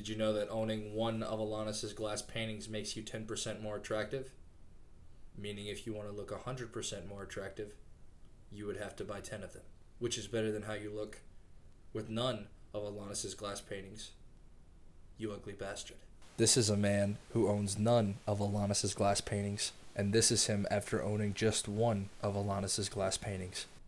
Did you know that owning one of Alanis's glass paintings makes you 10% more attractive? Meaning if you want to look 100% more attractive, you would have to buy 10 of them, which is better than how you look with none of Alanis's glass paintings, you ugly bastard. This is a man who owns none of Alanis's glass paintings, and this is him after owning just one of Alanis's glass paintings.